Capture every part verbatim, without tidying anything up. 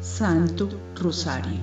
Santo Rosario.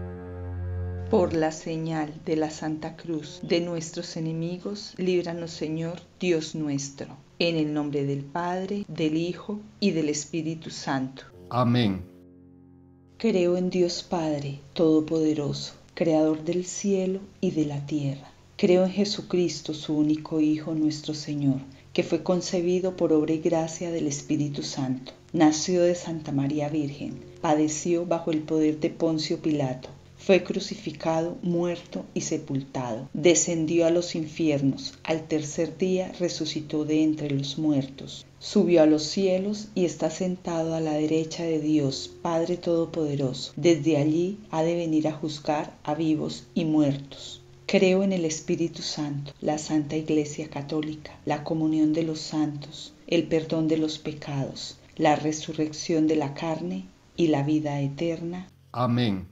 Por la señal de la Santa Cruz de nuestros enemigos, líbranos, Señor, Dios nuestro. En el nombre del Padre, del Hijo y del Espíritu Santo. Amén. Creo en Dios Padre Todopoderoso, Creador del cielo y de la tierra. Creo en Jesucristo, su único Hijo, nuestro Señor, que fue concebido por obra y gracia del Espíritu Santo. Nació de Santa María Virgen, padeció bajo el poder de Poncio Pilato. Fue crucificado, muerto y sepultado. Descendió a los infiernos. Al tercer día resucitó de entre los muertos. Subió a los cielos y está sentado a la derecha de Dios, Padre Todopoderoso. Desde allí ha de venir a juzgar a vivos y muertos. Creo en el Espíritu Santo, la Santa Iglesia Católica, la comunión de los santos, el perdón de los pecados, la resurrección de la carne y la vida eterna. Amén.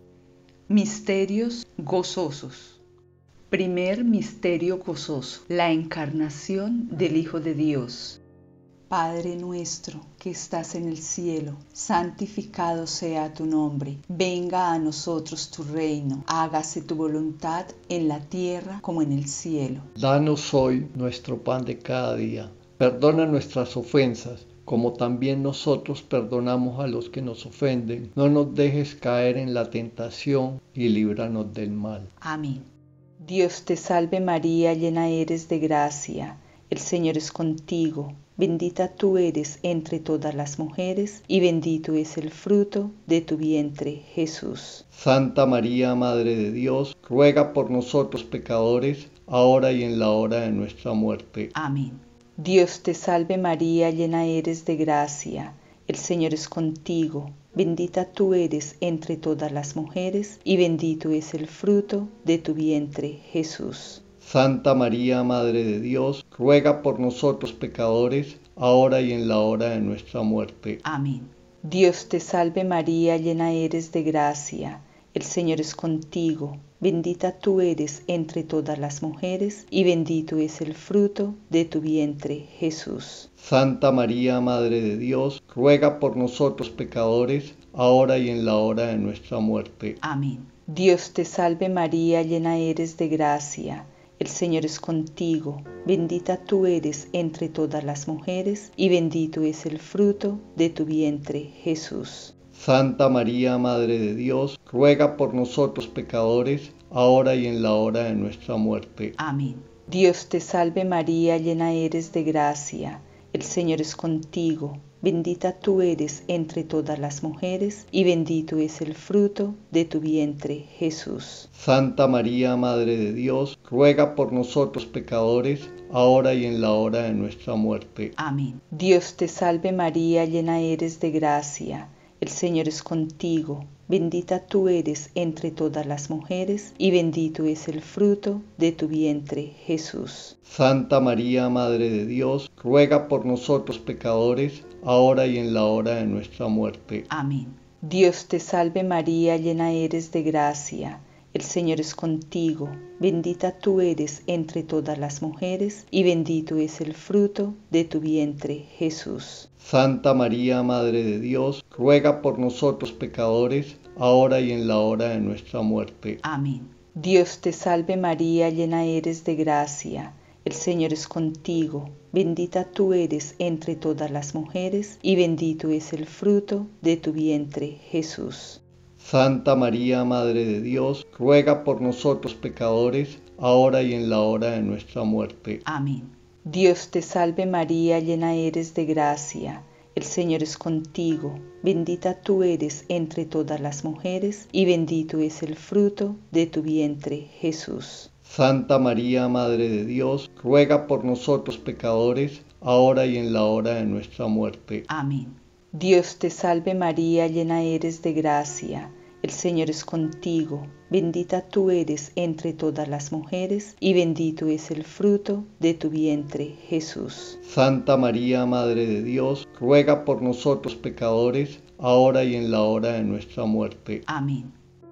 Misterios gozosos. Primer misterio gozoso, la encarnación del Hijo de Dios. Padre nuestro que estás en el cielo, santificado sea tu nombre. Venga a nosotros tu reino. Hágase tu voluntad en la tierra como en el cielo. Danos hoy nuestro pan de cada día. Perdona nuestras ofensas, como también nosotros perdonamos a los que nos ofenden. No nos dejes caer en la tentación y líbranos del mal. Amén. Dios te salve María, llena eres de gracia. El Señor es contigo. Bendita tú eres entre todas las mujeres, y bendito es el fruto de tu vientre, Jesús. Santa María, Madre de Dios, ruega por nosotros pecadores, ahora y en la hora de nuestra muerte. Amén. Dios te salve María, llena eres de gracia. El Señor es contigo. Bendita tú eres entre todas las mujeres, y bendito es el fruto de tu vientre, Jesús. Santa María, Madre de Dios, ruega por nosotros pecadores, ahora y en la hora de nuestra muerte. Amén. Dios te salve María, llena eres de gracia. El Señor es contigo. Bendita tú eres entre todas las mujeres, y bendito es el fruto de tu vientre, Jesús. Santa María, Madre de Dios, ruega por nosotros pecadores, ahora y en la hora de nuestra muerte. Amén. Dios te salve María, llena eres de gracia. El Señor es contigo. Bendita tú eres entre todas las mujeres, y bendito es el fruto de tu vientre, Jesús. Santa María, Madre de Dios, ruega por nosotros pecadores, ahora y en la hora de nuestra muerte. Amén. Dios te salve María, llena eres de gracia. El Señor es contigo. Bendita tú eres entre todas las mujeres, y bendito es el fruto de tu vientre, Jesús. Santa María, Madre de Dios, ruega por nosotros pecadores, ahora y en la hora de nuestra muerte. Amén. Dios te salve María, llena eres de gracia. El Señor es contigo. Bendita tú eres entre todas las mujeres, y bendito es el fruto de tu vientre, Jesús. Santa María, Madre de Dios, ruega por nosotros pecadores, ahora y en la hora de nuestra muerte. Amén. Dios te salve María, llena eres de gracia. El Señor es contigo. Bendita tú eres entre todas las mujeres, y bendito es el fruto de tu vientre, Jesús. Santa María, Madre de Dios, ruega por nosotros pecadores, ahora y en la hora de nuestra muerte. Amén. Dios te salve María, llena eres de gracia. El Señor es contigo. Bendita tú eres entre todas las mujeres, y bendito es el fruto de tu vientre, Jesús. Santa María, Madre de Dios, ruega por nosotros pecadores, ahora y en la hora de nuestra muerte. Amén. Dios te salve María, llena eres de gracia. El Señor es contigo. Bendita tú eres entre todas las mujeres, y bendito es el fruto de tu vientre, Jesús. Santa María, Madre de Dios, ruega por nosotros pecadores, ahora y en la hora de nuestra muerte. Amén. Dios te salve María, llena eres de gracia. El Señor es contigo. Bendita tú eres entre todas las mujeres, y bendito es el fruto de tu vientre, Jesús. Santa María, Madre de Dios, ruega por nosotros pecadores, ahora y en la hora de nuestra muerte. Amén.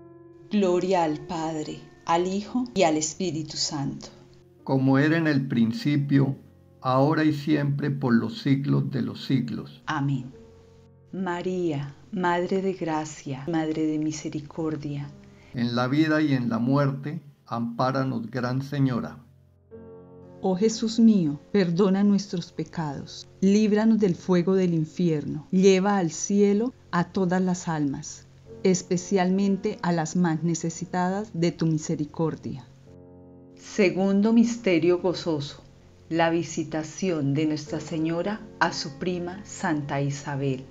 Gloria al Padre, al Hijo y al Espíritu Santo. Como era en el principio, ahora y siempre, por los siglos de los siglos. Amén. María, Madre de Gracia, Madre de Misericordia, en la vida y en la muerte, ampáranos, Gran Señora. Oh Jesús mío, perdona nuestros pecados, líbranos del fuego del infierno, lleva al cielo a todas las almas, especialmente a las más necesitadas de tu misericordia. Segundo misterio gozoso, la visitación de Nuestra Señora a su prima Santa Isabel.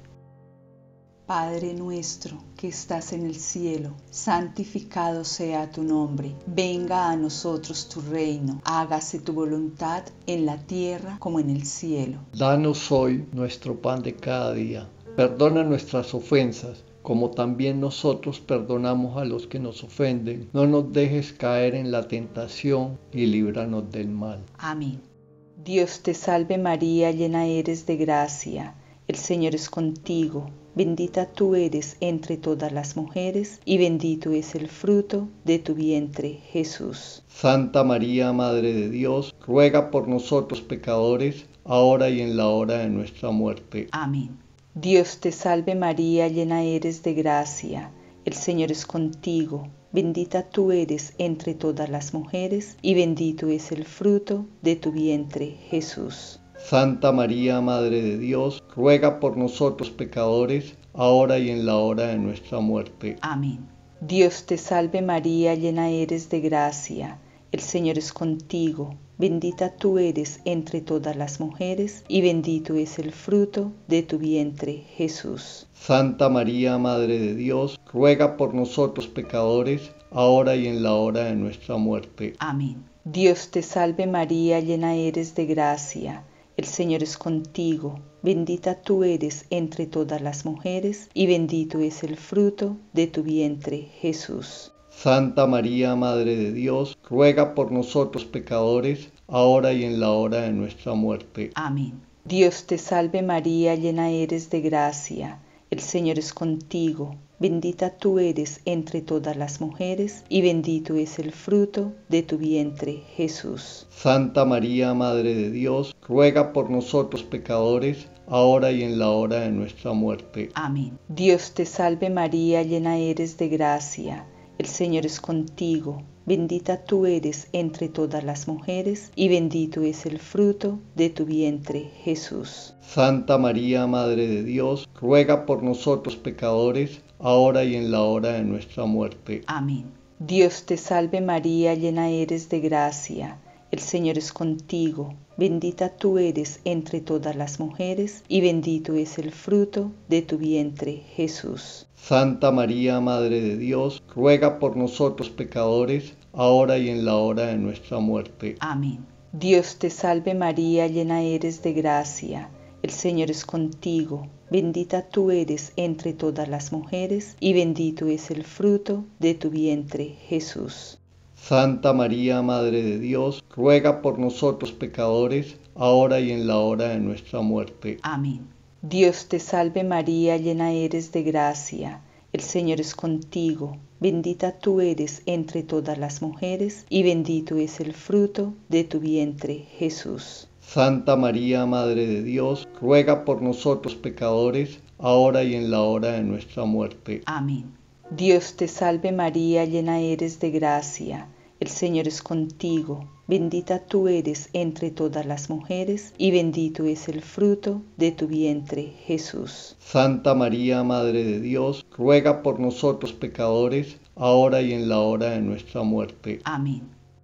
Padre nuestro que estás en el cielo, santificado sea tu nombre. Venga a nosotros tu reino, hágase tu voluntad en la tierra como en el cielo. Danos hoy nuestro pan de cada día. Perdona nuestras ofensas, como también nosotros perdonamos a los que nos ofenden. No nos dejes caer en la tentación y líbranos del mal. Amén. Dios te salve María, llena eres de gracia. El Señor es contigo. Bendita tú eres entre todas las mujeres, y bendito es el fruto de tu vientre, Jesús. Santa María, Madre de Dios, ruega por nosotros pecadores, ahora y en la hora de nuestra muerte. Amén. Dios te salve María, llena eres de gracia. El Señor es contigo. Bendita tú eres entre todas las mujeres, y bendito es el fruto de tu vientre, Jesús. Santa María, Madre de Dios, ruega por nosotros pecadores, ahora y en la hora de nuestra muerte. Amén. Dios te salve María, llena eres de gracia. El Señor es contigo. Bendita tú eres entre todas las mujeres, y bendito es el fruto de tu vientre, Jesús. Santa María, Madre de Dios, ruega por nosotros pecadores, ahora y en la hora de nuestra muerte. Amén. Dios te salve María, llena eres de gracia. El Señor es contigo. Bendita tú eres entre todas las mujeres, y bendito es el fruto de tu vientre, Jesús. Santa María, Madre de Dios, ruega por nosotros pecadores, ahora y en la hora de nuestra muerte. Amén. Dios te salve María, llena eres de gracia. El Señor es contigo. Bendita tú eres entre todas las mujeres, y bendito es el fruto de tu vientre, Jesús. Santa María, Madre de Dios, ruega por nosotros pecadores, ahora y en la hora de nuestra muerte. Amén. Dios te salve María, llena eres de gracia. El Señor es contigo. Bendita tú eres entre todas las mujeres, y bendito es el fruto de tu vientre, Jesús. Santa María, Madre de Dios, ruega por nosotros pecadores, ahora y en la hora de nuestra muerte. Amén. Dios te salve María, llena eres de gracia. El Señor es contigo. Bendita tú eres entre todas las mujeres, y bendito es el fruto de tu vientre, Jesús. Santa María, Madre de Dios, ruega por nosotros pecadores, ahora y en la hora de nuestra muerte. Amén. Dios te salve María, llena eres de gracia. El Señor es contigo. Bendita tú eres entre todas las mujeres, y bendito es el fruto de tu vientre, Jesús. Santa María, Madre de Dios, ruega por nosotros pecadores, ahora y en la hora de nuestra muerte. Amén. Dios te salve María, llena eres de gracia. El Señor es contigo. Bendita tú eres entre todas las mujeres, y bendito es el fruto de tu vientre, Jesús. Santa María, Madre de Dios, ruega por nosotros pecadores, ahora y en la hora de nuestra muerte. Amén. Dios te salve María, llena eres de gracia. El Señor es contigo. Bendita tú eres entre todas las mujeres, y bendito es el fruto de tu vientre, Jesús. Santa María, Madre de Dios, ruega por nosotros pecadores, ahora y en la hora de nuestra muerte. Amén.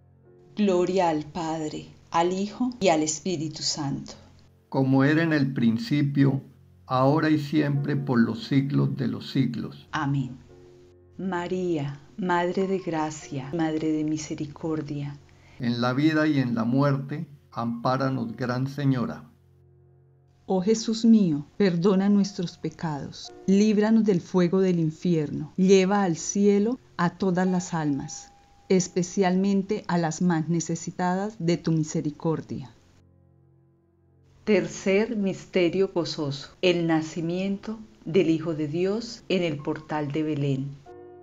Gloria al Padre, al Hijo y al Espíritu Santo. Como era en el principio, ahora y siempre, por los siglos de los siglos. Amén. María, Madre de Gracia, Madre de Misericordia, en la vida y en la muerte, ampáranos, Gran Señora. Oh Jesús mío, perdona nuestros pecados, líbranos del fuego del infierno, lleva al cielo a todas las almas, especialmente a las más necesitadas de tu misericordia. Tercer misterio gozoso, el nacimiento del Hijo de Dios en el portal de Belén.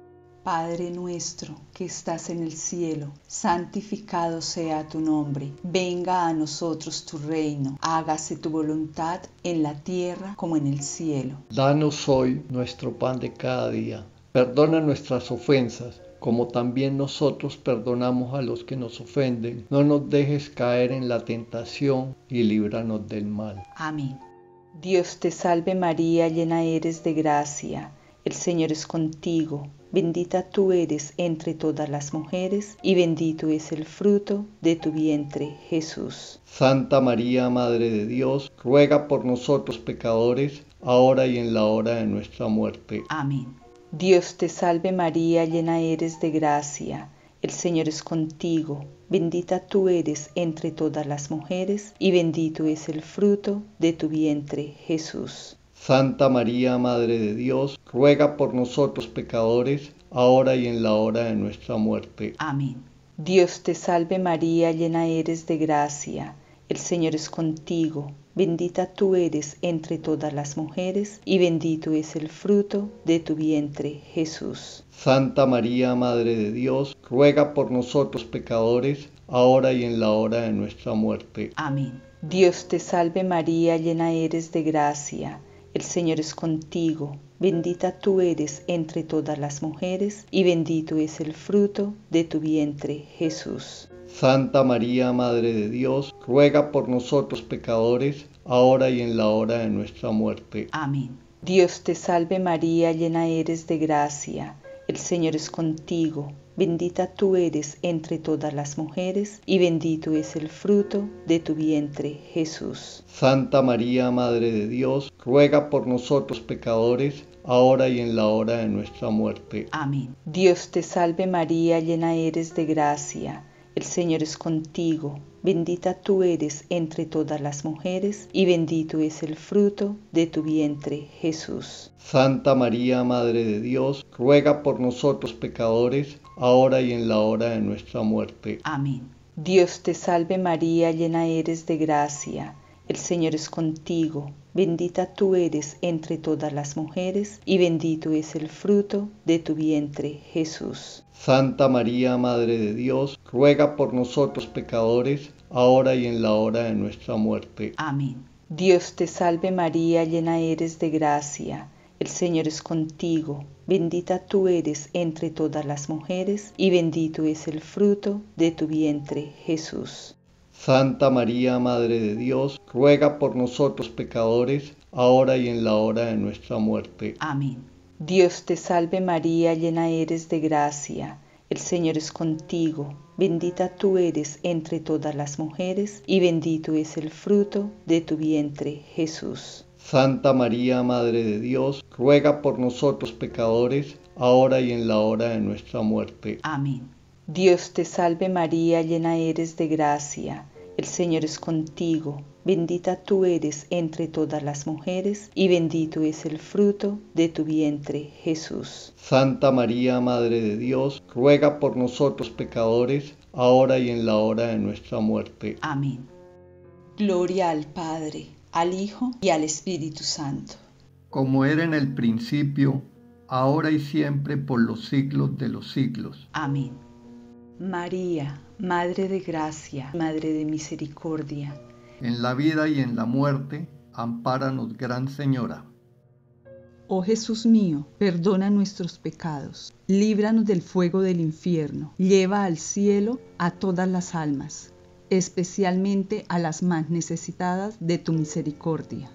Padre nuestro que estás en el cielo, santificado sea tu nombre. Venga a nosotros tu reino. Hágase tu voluntad en la tierra como en el cielo. Danos hoy nuestro pan de cada día. Perdona nuestras ofensas, como también nosotros perdonamos a los que nos ofenden. No nos dejes caer en la tentación y líbranos del mal. Amén. Dios te salve María, llena eres de gracia. El Señor es contigo. Bendita tú eres entre todas las mujeres, y bendito es el fruto de tu vientre, Jesús. Santa María, Madre de Dios, ruega por nosotros pecadores, ahora y en la hora de nuestra muerte. Amén. Dios te salve María, llena eres de gracia. El Señor es contigo. Bendita tú eres entre todas las mujeres, y bendito es el fruto de tu vientre, Jesús. Santa María, Madre de Dios, ruega por nosotros pecadores, ahora y en la hora de nuestra muerte. Amén. Dios te salve María, llena eres de gracia. El Señor es contigo. Bendita tú eres entre todas las mujeres, y bendito es el fruto de tu vientre, Jesús. Santa María, Madre de Dios, ruega por nosotros pecadores, ahora y en la hora de nuestra muerte. Amén. Dios te salve María, llena eres de gracia. El Señor es contigo. Bendita tú eres entre todas las mujeres, y bendito es el fruto de tu vientre, Jesús. Santa María, Madre de Dios, ruega por nosotros pecadores, ahora y en la hora de nuestra muerte. Amén. Dios te salve María, llena eres de gracia. El Señor es contigo. Bendita tú eres entre todas las mujeres, y bendito es el fruto de tu vientre, Jesús. Santa María, Madre de Dios, ruega por nosotros pecadores, ahora y en la hora de nuestra muerte. Amén. Dios te salve María, llena eres de gracia. El Señor es contigo. Bendita tú eres entre todas las mujeres, y bendito es el fruto de tu vientre, Jesús. Santa María, Madre de Dios, ruega por nosotros pecadores, ahora y en la hora de nuestra muerte. Amén. Dios te salve María, llena eres de gracia. El Señor es contigo. Bendita tú eres entre todas las mujeres, y bendito es el fruto de tu vientre, Jesús. Santa María, Madre de Dios, ruega por nosotros pecadores, ahora y en la hora de nuestra muerte. Amén. Dios te salve María, llena eres de gracia. El Señor es contigo. Bendita tú eres entre todas las mujeres, y bendito es el fruto de tu vientre, Jesús. Santa María, Madre de Dios, ruega por nosotros pecadores, ahora y en la hora de nuestra muerte. Amén. Dios te salve María, llena eres de gracia. El Señor es contigo. Bendita tú eres entre todas las mujeres, y bendito es el fruto de tu vientre, Jesús. Santa María, Madre de Dios, ruega por nosotros pecadores, ahora y en la hora de nuestra muerte. Amén. Dios te salve María, llena eres de gracia. El Señor es contigo. Bendita tú eres entre todas las mujeres, y bendito es el fruto de tu vientre, Jesús. Santa María, Madre de Dios, ruega por nosotros pecadores, ahora y en la hora de nuestra muerte. Amén. Gloria al Padre, al Hijo y al Espíritu Santo. Como era en el principio, ahora y siempre, por los siglos de los siglos. Amén. María, Madre de Gracia, Madre de Misericordia, en la vida y en la muerte, ampáranos, Gran Señora. Oh Jesús mío, perdona nuestros pecados, líbranos del fuego del infierno, lleva al cielo a todas las almas, especialmente a las más necesitadas de tu misericordia.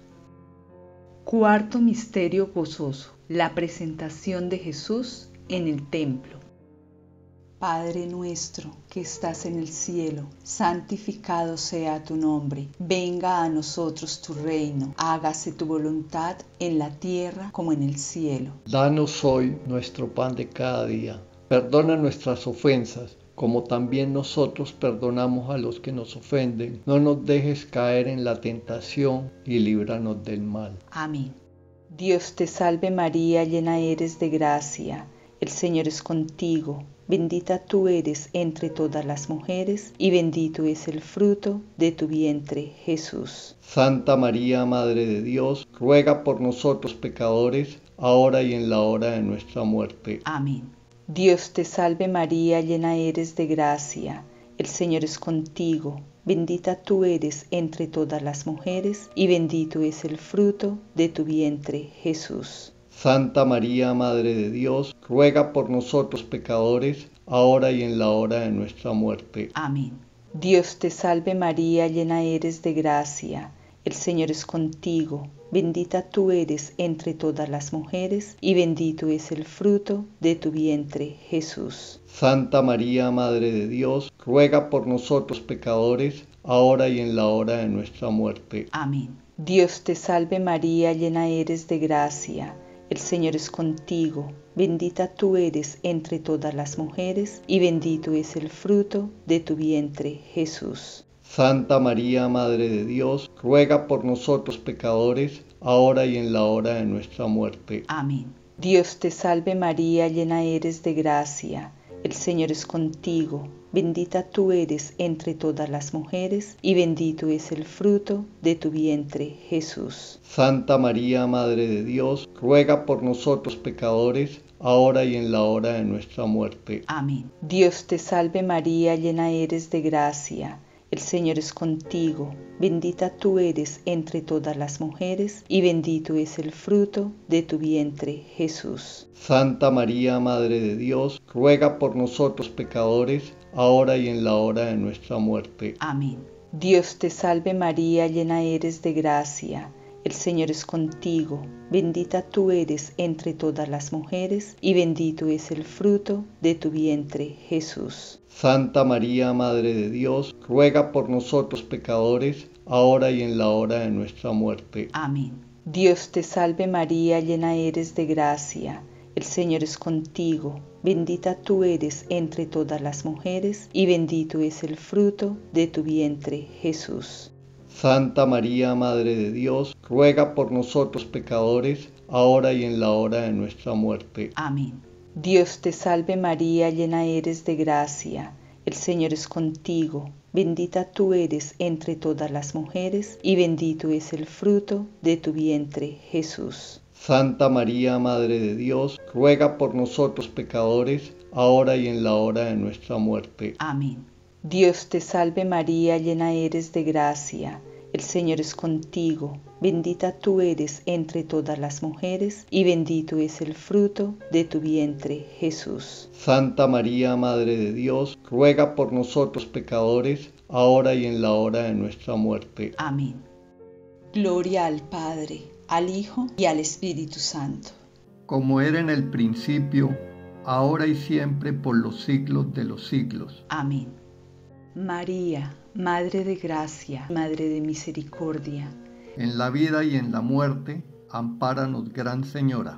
Cuarto misterio gozoso, la presentación de Jesús en el templo. Padre nuestro que estás en el cielo, santificado sea tu nombre. Venga a nosotros tu reino. Hágase tu voluntad en la tierra como en el cielo. Danos hoy nuestro pan de cada día. Perdona nuestras ofensas, como también nosotros perdonamos a los que nos ofenden. No nos dejes caer en la tentación y líbranos del mal. Amén. Dios te salve María, llena eres de gracia. El Señor es contigo. Bendita tú eres entre todas las mujeres, y bendito es el fruto de tu vientre, Jesús. Santa María, Madre de Dios, ruega por nosotros pecadores, ahora y en la hora de nuestra muerte. Amén. Dios te salve María, llena eres de gracia, el Señor es contigo, bendita tú eres entre todas las mujeres, y bendito es el fruto de tu vientre, Jesús. Santa María, Madre de Dios, ruega por nosotros pecadores, ahora y en la hora de nuestra muerte. Amén. Dios te salve María, llena eres de gracia, el Señor es contigo, bendita tú eres entre todas las mujeres, y bendito es el fruto de tu vientre, Jesús. Santa María, Madre de Dios, ruega por nosotros pecadores, ahora y en la hora de nuestra muerte. Amén. Dios te salve María, llena eres de gracia, el Señor es contigo, bendita tú eres entre todas las mujeres, y bendito es el fruto de tu vientre, Jesús. Santa María, Madre de Dios, ruega por nosotros pecadores, ahora y en la hora de nuestra muerte. Amén. Dios te salve María, llena eres de gracia, el Señor es contigo, bendita tú eres entre todas las mujeres, y bendito es el fruto de tu vientre, Jesús. Santa María, Madre de Dios, ruega por nosotros pecadores, ahora y en la hora de nuestra muerte. Amén. Dios te salve María, llena eres de gracia, el Señor es contigo, bendita tú eres entre todas las mujeres, y bendito es el fruto de tu vientre, Jesús. Santa María, Madre de Dios, ruega por nosotros pecadores, ahora y en la hora de nuestra muerte. Amén. Dios te salve María, llena eres de gracia, el Señor es contigo, bendita tú eres entre todas las mujeres, y bendito es el fruto de tu vientre, Jesús. Santa María, Madre de Dios, ruega por nosotros pecadores, ahora y en la hora de nuestra muerte. Amén. Dios te salve María, llena eres de gracia, el Señor es contigo, bendita tú eres entre todas las mujeres, y bendito es el fruto de tu vientre, Jesús. Santa María, Madre de Dios, ruega por nosotros pecadores, ahora y en la hora de nuestra muerte. Amén. Dios te salve María, llena eres de gracia, el Señor es contigo, bendita tú eres entre todas las mujeres, y bendito es el fruto de tu vientre, Jesús. Santa María, Madre de Dios, ruega por nosotros pecadores, ahora y en la hora de nuestra muerte. Amén. Dios te salve María, llena eres de gracia, el Señor es contigo, bendita tú eres entre todas las mujeres, y bendito es el fruto de tu vientre, Jesús. Santa María, Madre de Dios, ruega por nosotros pecadores, ahora y en la hora de nuestra muerte. Amén. Gloria al Padre, al Hijo y al Espíritu Santo. Como era en el principio, ahora y siempre, por los siglos de los siglos. Amén. María, Madre de Gracia, Madre de Misericordia, en la vida y en la muerte, ampáranos, Gran Señora.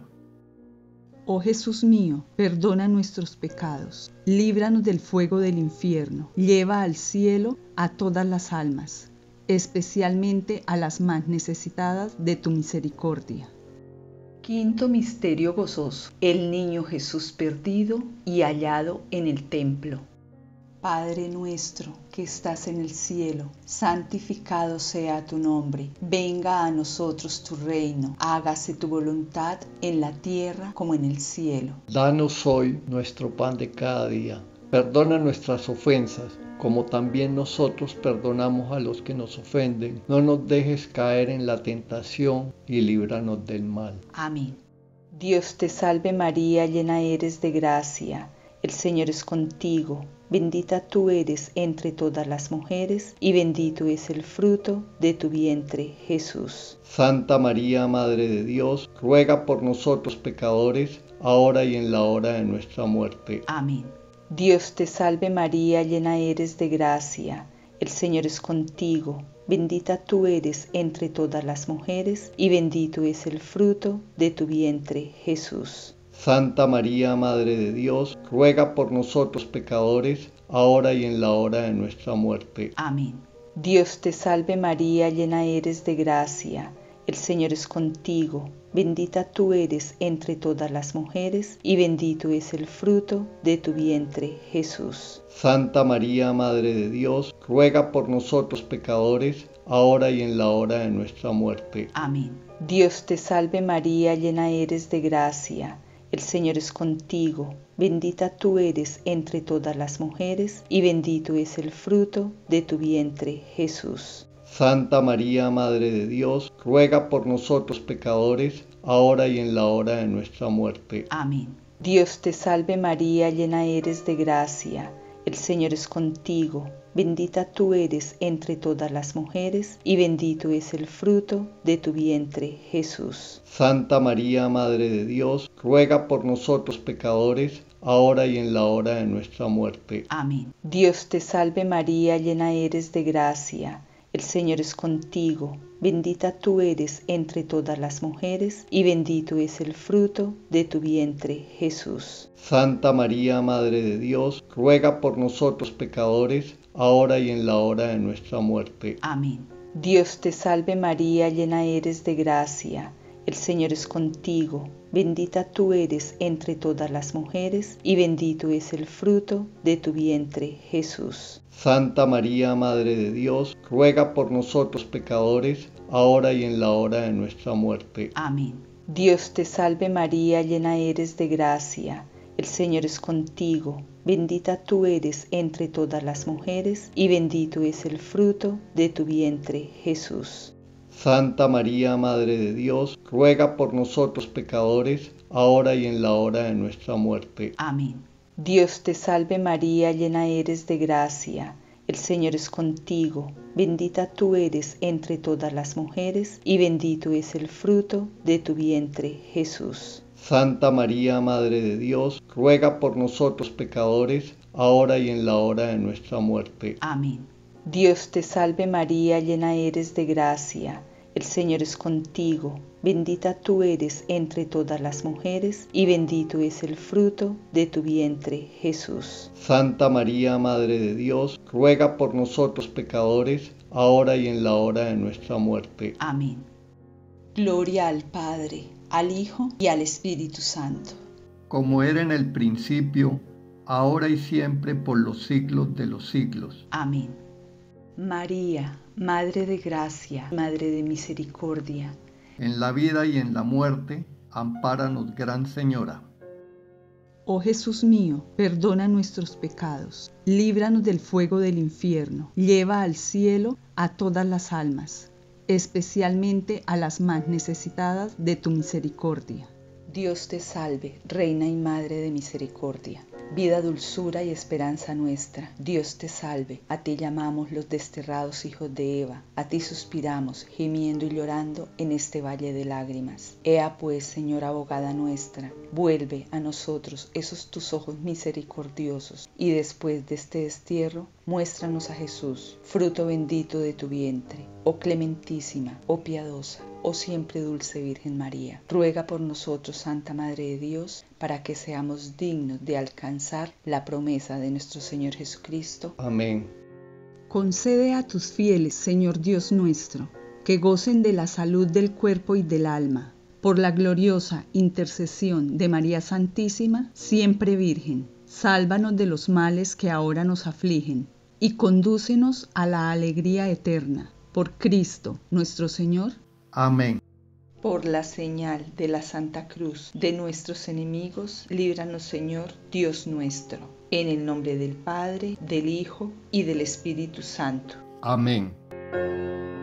Oh Jesús mío, perdona nuestros pecados, líbranos del fuego del infierno, lleva al cielo a todas las almas, especialmente a las más necesitadas de tu misericordia. Quinto misterio gozoso, el niño Jesús perdido y hallado en el templo. Padre nuestro que estás en el cielo, santificado sea tu nombre. Venga a nosotros tu reino, hágase tu voluntad en la tierra como en el cielo. Danos hoy nuestro pan de cada día. Perdona nuestras ofensas, como también nosotros perdonamos a los que nos ofenden. No nos dejes caer en la tentación y líbranos del mal. Amén. Dios te salve María, llena eres de gracia. El Señor es contigo, bendita tú eres entre todas las mujeres, y bendito es el fruto de tu vientre, Jesús. Santa María, Madre de Dios, ruega por nosotros pecadores, ahora y en la hora de nuestra muerte. Amén. Dios te salve María, llena eres de gracia, el Señor es contigo, bendita tú eres entre todas las mujeres, y bendito es el fruto de tu vientre, Jesús. Santa María, Madre de Dios, ruega por nosotros pecadores, ahora y en la hora de nuestra muerte. Amén. Dios te salve María, llena eres de gracia, el Señor es contigo, bendita tú eres entre todas las mujeres, y bendito es el fruto de tu vientre, Jesús. Santa María, Madre de Dios, ruega por nosotros pecadores, ahora y en la hora de nuestra muerte. Amén. Dios te salve María, llena eres de gracia, el Señor es contigo, bendita tú eres entre todas las mujeres, y bendito es el fruto de tu vientre, Jesús. Santa María, Madre de Dios, ruega por nosotros pecadores, ahora y en la hora de nuestra muerte. Amén. Dios te salve María, llena eres de gracia, el Señor es contigo, bendita tú eres entre todas las mujeres, y bendito es el fruto de tu vientre, Jesús. Santa María, Madre de Dios, ruega por nosotros pecadores, ahora y en la hora de nuestra muerte. Amén. Dios te salve María, llena eres de gracia, el Señor es contigo, bendita tú eres entre todas las mujeres, y bendito es el fruto de tu vientre, Jesús. Santa María, Madre de Dios, ruega por nosotros pecadores, ahora y en la hora de nuestra muerte. Amén. Dios te salve María, llena eres de gracia, el Señor es contigo, bendita tú eres entre todas las mujeres, y bendito es el fruto de tu vientre, Jesús. Santa María, Madre de Dios, ruega por nosotros pecadores, ahora y en la hora de nuestra muerte. Amén. Dios te salve María, llena eres de gracia, el Señor es contigo, bendita tú eres entre todas las mujeres, y bendito es el fruto de tu vientre, Jesús. Santa María, Madre de Dios, ruega por nosotros pecadores, ahora y en la hora de nuestra muerte. Amén. Dios te salve María, llena eres de gracia, el Señor es contigo, bendita tú eres entre todas las mujeres, y bendito es el fruto de tu vientre, Jesús. Santa María, Madre de Dios, ruega por nosotros pecadores, ahora y en la hora de nuestra muerte. Amén. Dios te salve María, llena eres de gracia, el Señor es contigo, bendita tú eres entre todas las mujeres, y bendito es el fruto de tu vientre, Jesús. Santa María, Madre de Dios, ruega por nosotros pecadores, ahora y en la hora de nuestra muerte. Amén. Gloria al Padre, al Hijo y al Espíritu Santo. Como era en el principio, ahora y siempre, por los siglos de los siglos. Amén. María, Madre de Gracia, Madre de Misericordia, en la vida y en la muerte, ampáranos, Gran Señora. Oh Jesús mío, perdona nuestros pecados, líbranos del fuego del infierno, lleva al cielo a todas las almas, especialmente a las más necesitadas de tu misericordia. Dios te salve, Reina y Madre de Misericordia, vida, dulzura y esperanza nuestra. Dios te salve, a ti llamamos los desterrados hijos de Eva, a ti suspiramos, gimiendo y llorando en este valle de lágrimas. Ea pues, Señora abogada nuestra, vuelve a nosotros esos tus ojos misericordiosos, y después de este destierro, muéstranos a Jesús, fruto bendito de tu vientre. Oh clementísima, oh piadosa, oh siempre dulce Virgen María, ruega por nosotros, Santa Madre de Dios, para que seamos dignos de alcanzar la promesa de nuestro Señor Jesucristo. Amén. Concede a tus fieles, Señor Dios nuestro, que gocen de la salud del cuerpo y del alma, por la gloriosa intercesión de María Santísima, siempre Virgen. Sálvanos de los males que ahora nos afligen, y condúcenos a la alegría eterna. Por Cristo nuestro Señor. Amén. Por la señal de la Santa Cruz de nuestros enemigos, líbranos, Señor, Dios nuestro. En el nombre del Padre, del Hijo y del Espíritu Santo. Amén.